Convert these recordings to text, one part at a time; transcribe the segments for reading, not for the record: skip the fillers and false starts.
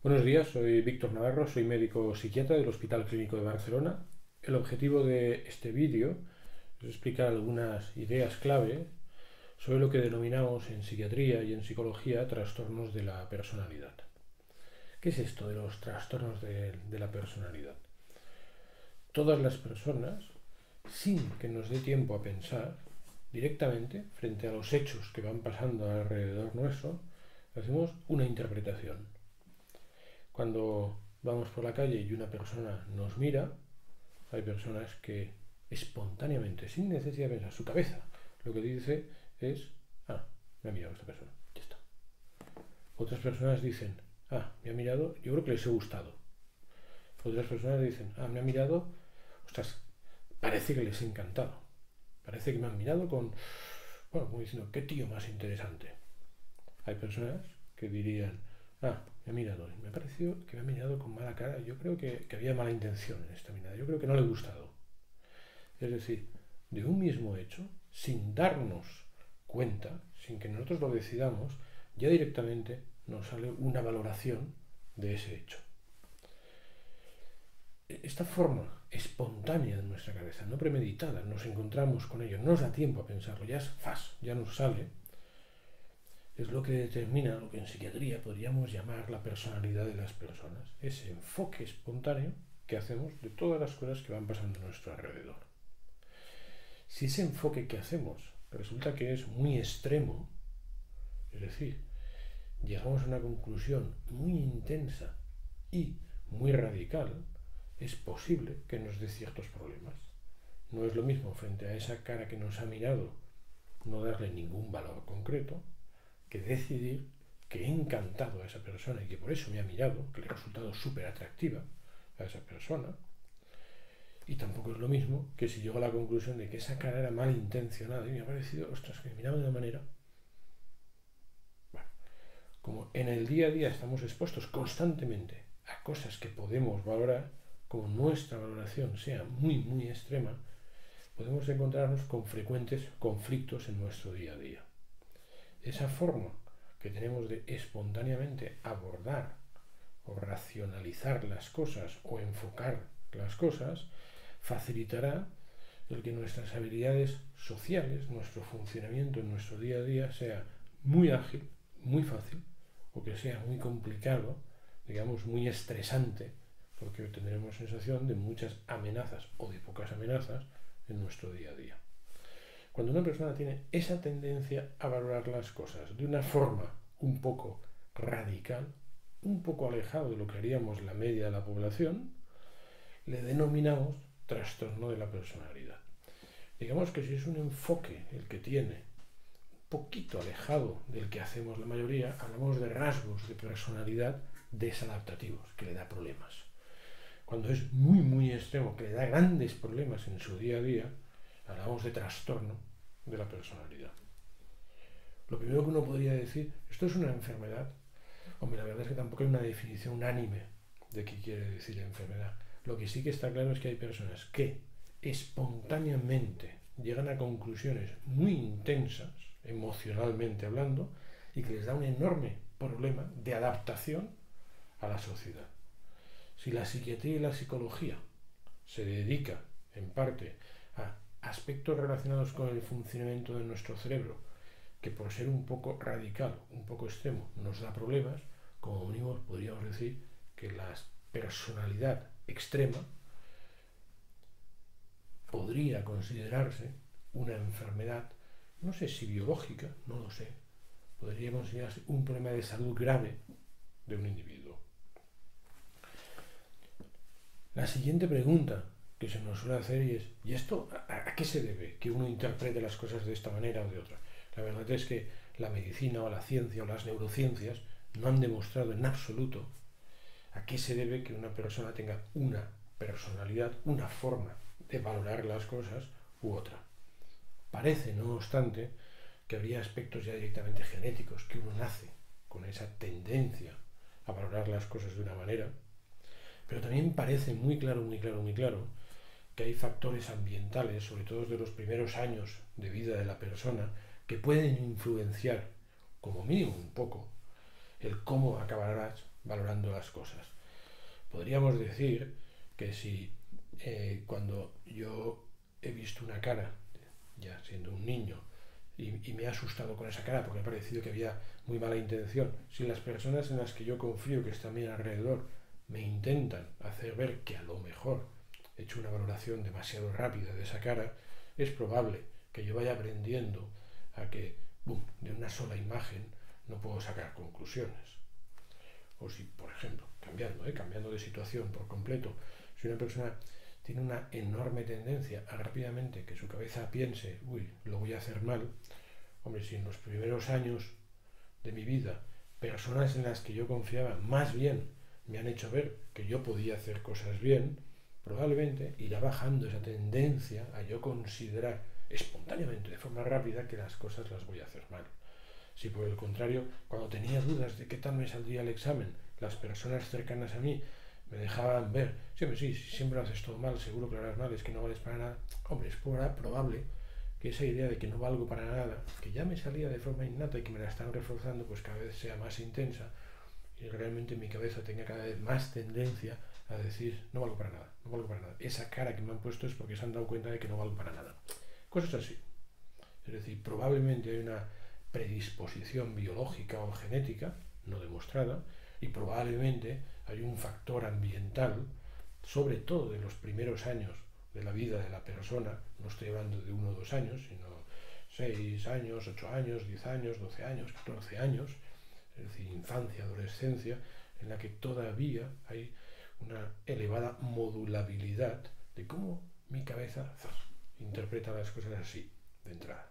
Buenos días, soy Víctor Navarro, soy médico psiquiatra del Hospital Clínico de Barcelona. El objetivo de este vídeo es explicar algunas ideas clave sobre lo que denominamos en psiquiatría y en psicología trastornos de la personalidad. ¿Qué es esto de los trastornos de la personalidad? Todas las personas, sin que nos dé tiempo a pensar, directamente, frente a los hechos que van pasando alrededor nuestro, hacemos una interpretación. Cuando vamos por la calle y una persona nos mira, hay personas que espontáneamente, sin necesidad de pensar, su cabeza lo que dice es, me ha mirado esta persona, ya está. Otras personas dicen, me ha mirado, yo creo que les he gustado. Otras personas dicen, me ha mirado, ostras, parece que les he encantado. Parece que me han mirado como diciendo, qué tío más interesante. Hay personas que dirían, me ha mirado, me ha parecido que me ha mirado con mala cara, yo creo que había mala intención en esta mirada, yo creo que no le he gustado. Es decir, de un mismo hecho, sin darnos cuenta, sin que nosotros lo decidamos, ya directamente nos sale una valoración de ese hecho. Esta forma espontánea de nuestra cabeza, no premeditada, nos encontramos con ello, no nos da tiempo a pensarlo, ya es ya nos sale, es lo que determina lo que en psiquiatría podríamos llamar la personalidad de las personas, ese enfoque espontáneo que hacemos de todas las cosas que van pasando a nuestro alrededor. Si ese enfoque que hacemos resulta que es muy extremo, es decir, llegamos a una conclusión muy intensa y muy radical, es posible que nos dé ciertos problemas. No es lo mismo frente a esa cara que nos ha mirado no darle ningún valor concreto que decidir que he encantado a esa persona y que por eso me ha mirado, que le ha resultado súper atractiva a esa persona. Y tampoco es lo mismo que si llego a la conclusión de que esa cara era malintencionada y me ha parecido, ostras, que me miraba de una manera. Bueno, como en el día a día estamos expuestos constantemente a cosas que podemos valorar, como nuestra valoración sea muy, muy extrema, podemos encontrarnos con frecuentes conflictos en nuestro día a día. Esa forma que tenemos de espontáneamente abordar o racionalizar las cosas o enfocar las cosas facilitará el que nuestras habilidades sociales, nuestro funcionamiento en nuestro día a día sea muy ágil, muy fácil, o que sea muy complicado, digamos muy estresante, porque tendremos sensación de muchas amenazas o de pocas amenazas en nuestro día a día. Cuando una persona tiene esa tendencia a valorar las cosas de una forma un poco radical, un poco alejado de lo que haríamos la media de la población, le denominamos trastorno de la personalidad. Digamos que si es un enfoque el que tiene un poquito alejado del que hacemos la mayoría, hablamos de rasgos de personalidad desadaptativos, que le da problemas. Cuando es muy, muy extremo, que le da grandes problemas en su día a día, hablamos de trastorno de la personalidad. Lo primero que uno podría decir, ¿esto es una enfermedad? Hombre, la verdad es que tampoco hay una definición unánime de qué quiere decir enfermedad. Lo que sí que está claro es que hay personas que espontáneamente llegan a conclusiones muy intensas, emocionalmente hablando, y que les da un enorme problema de adaptación a la sociedad. Si la psiquiatría y la psicología se dedica, en parte, a aspectos relacionados con el funcionamiento de nuestro cerebro, que por ser un poco radical, un poco extremo, nos da problemas, como mínimo podríamos decir que la personalidad extrema podría considerarse una enfermedad, no sé si biológica, no lo sé, podría considerarse un problema de salud grave de un individuo. La siguiente pregunta que se nos suele hacer es, ¿y esto a qué se debe? Que uno interprete las cosas de esta manera o de otra. La verdad es que la medicina o la ciencia o las neurociencias no han demostrado en absoluto a qué se debe que una persona tenga una personalidad, una forma de valorar las cosas u otra. Parece, no obstante, que habría aspectos ya directamente genéticos, que uno nace con esa tendencia a valorar las cosas de una manera, pero también parece muy claro, muy claro, muy claro que hay factores ambientales, sobre todo de los primeros años de vida de la persona, que pueden influenciar, como mínimo un poco, el cómo acabarás valorando las cosas. Podríamos decir que si cuando yo he visto una cara, ya siendo un niño, y me ha asustado con esa cara porque me ha parecido que había muy mala intención, si las personas en las que yo confío que están bien alrededor me intentan hacer ver que a lo mejor he hecho una valoración demasiado rápida de esa cara, es probable que yo vaya aprendiendo a que de una sola imagen no puedo sacar conclusiones. O si, por ejemplo, cambiando de situación por completo, si una persona tiene una enorme tendencia a rápidamente que su cabeza piense, lo voy a hacer mal, hombre, si en los primeros años de mi vida personas en las que yo confiaba más bien me han hecho ver que yo podía hacer cosas bien, probablemente irá bajando esa tendencia a yo considerar espontáneamente, de forma rápida, que las cosas las voy a hacer mal. Si por el contrario, cuando tenía dudas de qué tal me saldría el examen, las personas cercanas a mí me dejaban ver, sí, siempre lo haces todo mal, seguro que lo harás mal, es que no vales para nada, hombre, es probable que esa idea de que no valgo para nada, que ya me salía de forma innata y que me la están reforzando, pues cada vez sea más intensa y realmente mi cabeza tenga cada vez más tendencia a decir, no valgo para nada, no valgo para nada. Esa cara que me han puesto es porque se han dado cuenta de que no valgo para nada. Cosas así. Es decir, probablemente hay una predisposición biológica o genética no demostrada y probablemente hay un factor ambiental, sobre todo de los primeros años de la vida de la persona, no estoy hablando de 1 o 2 años, sino 6 años, 8 años, 10 años, 12 años, 14 años, es decir, infancia, adolescencia, en la que todavía hay una elevada modulabilidad de cómo mi cabeza interpreta las cosas así, de entrada.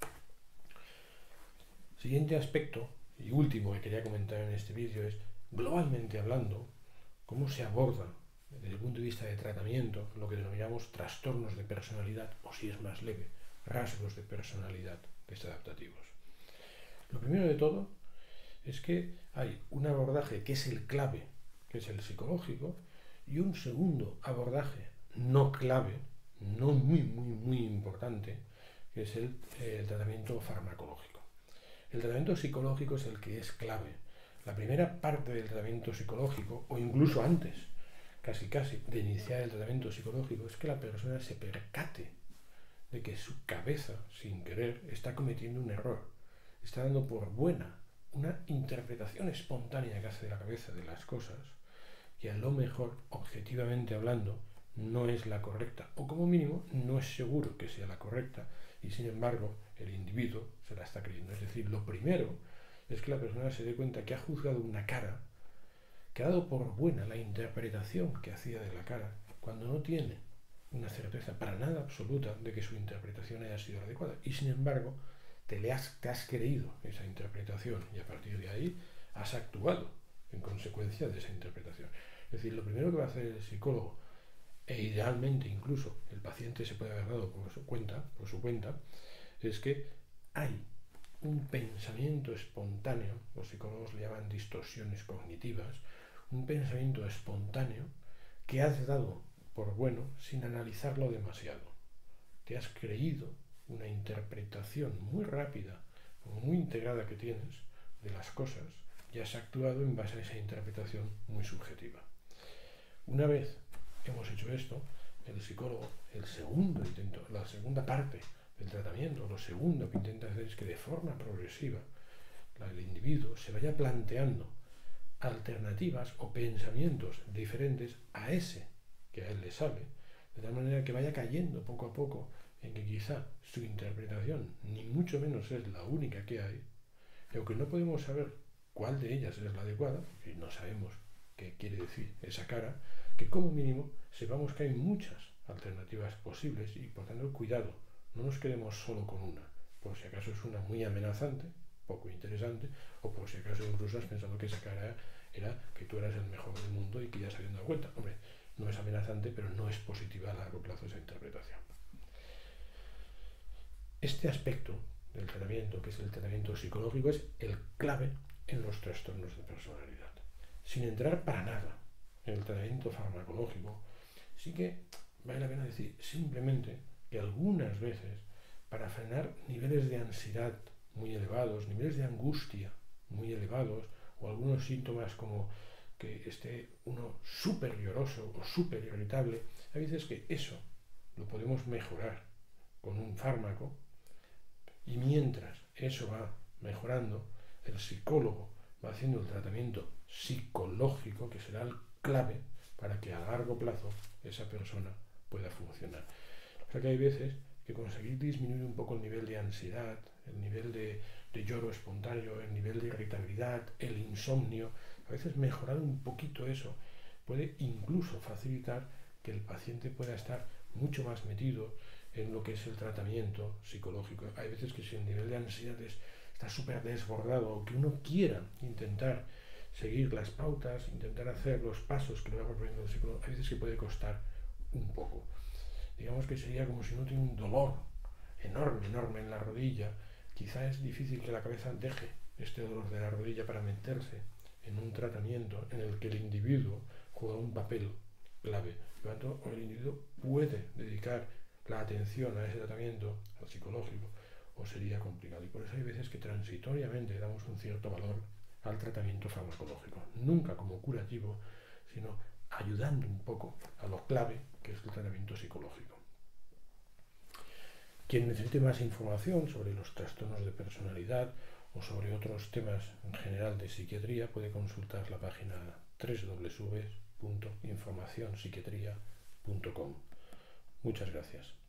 Siguiente aspecto, y último que quería comentar en este vídeo, es, globalmente hablando, cómo se aborda desde el punto de vista de tratamiento lo que denominamos trastornos de personalidad, o si es más leve, rasgos de personalidad desadaptativos. Lo primero de todo es que hay un abordaje que es el clave, que es el psicológico, y un segundo abordaje no clave, no muy importante, que es el tratamiento farmacológico. El tratamiento psicológico es el que es clave. La primera parte del tratamiento psicológico, o incluso antes, casi de iniciar el tratamiento psicológico, es que la persona se percate de que su cabeza, sin querer, está cometiendo un error. Está dando por buena una interpretación espontánea que hace de la cabeza de las cosas, que a lo mejor, objetivamente hablando, no es la correcta, o como mínimo no es seguro que sea la correcta, y sin embargo el individuo se la está creyendo. Es decir, lo primero es que la persona se dé cuenta que ha juzgado una cara, que ha dado por buena la interpretación que hacía de la cara, cuando no tiene una certeza para nada absoluta de que su interpretación haya sido la adecuada, y sin embargo te has creído esa interpretación y a partir de ahí has actuado en consecuencia de esa interpretación. Es decir, lo primero que va a hacer el psicólogo, e idealmente incluso el paciente se puede haber dado por su cuenta, es que hay un pensamiento espontáneo, los psicólogos le llaman distorsiones cognitivas, un pensamiento espontáneo que has dado por bueno sin analizarlo demasiado. Te has creído una interpretación muy rápida, muy integrada que tienes de las cosas y has actuado en base a esa interpretación muy subjetiva. Una vez hemos hecho esto, el psicólogo, la segunda parte del tratamiento, lo segundo que intenta hacer es que de forma progresiva el individuo se vaya planteando alternativas o pensamientos diferentes a ese que a él le sale, de tal manera que vaya cayendo poco a poco en que quizá su interpretación ni mucho menos es la única que hay, y aunque no podemos saber cuál de ellas es la adecuada, y no sabemos qué quiere decir esa cara, que como mínimo sepamos que hay muchas alternativas posibles y por tanto cuidado, no nos quedemos solo con una, por si acaso es una muy amenazante, poco interesante, o por si acaso incluso has pensado que esa cara era que tú eras el mejor del mundo y que ya se habían dado cuenta. Hombre, no es amenazante, pero no es positiva a largo plazo esa interpretación. Este aspecto del tratamiento, que es el tratamiento psicológico, es el clave en los trastornos de personalidad. Sin entrar para nada en el tratamiento farmacológico, sí que vale la pena decir simplemente que algunas veces, para frenar niveles de ansiedad muy elevados, niveles de angustia muy elevados, o algunos síntomas como que esté uno súper lloroso o súper irritable, hay veces que eso lo podemos mejorar con un fármaco, y mientras eso va mejorando, el psicólogo va haciendo el tratamiento psicológico, que será el clave para que a largo plazo esa persona pueda funcionar. O sea que hay veces que conseguir disminuir un poco el nivel de ansiedad, el nivel de lloro espontáneo, el nivel de irritabilidad, el insomnio, a veces mejorar un poquito eso puede incluso facilitar que el paciente pueda estar mucho más metido en lo que es el tratamiento psicológico. Hay veces que si el nivel de ansiedad está súper desbordado, o que uno quiera intentar seguir las pautas, intentar hacer los pasos que le va proponiendo el psicólogo, hay veces que puede costar un poco. Digamos que sería como si uno tiene un dolor enorme en la rodilla. Quizá es difícil que la cabeza deje este dolor de la rodilla para meterse en un tratamiento en el que el individuo juega un papel clave. Por lo tanto, el individuo puede dedicar la atención a ese tratamiento, al psicológico, o sería complicado. Y por eso hay veces que transitoriamente damos un cierto valor al tratamiento farmacológico. Nunca como curativo, sino ayudando un poco a lo clave que es el tratamiento psicológico. Quien necesite más información sobre los trastornos de personalidad o sobre otros temas en general de psiquiatría puede consultar la página www.informacionpsiquiatria.com. Muchas gracias.